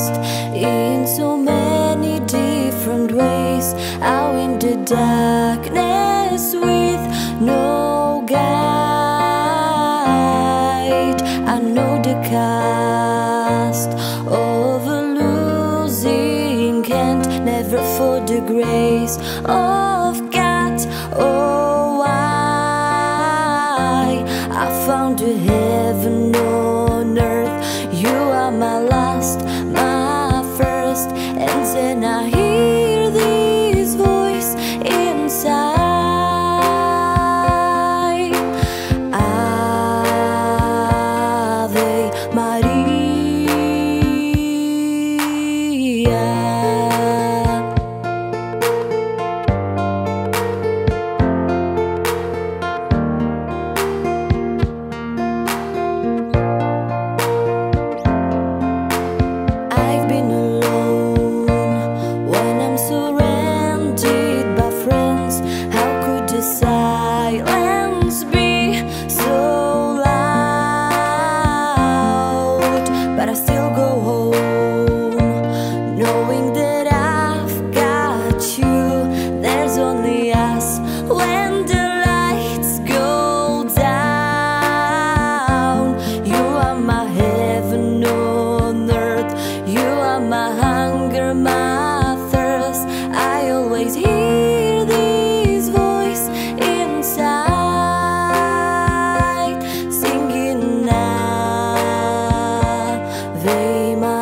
lost in so many different ways, out in the darkness with no guide. I know the cost of a losing can't never for the grace of God. Oh, I found a heaven on earth. You are my last, my first, and then I hear this voice inside. Ave Maria. Silence be so loud, but I still go home, knowing that I've got you. There's only us when the lights go down. You are my heaven on earth. You are my hunger, my thirst. I always hear this voice inside, singing Ave Maria.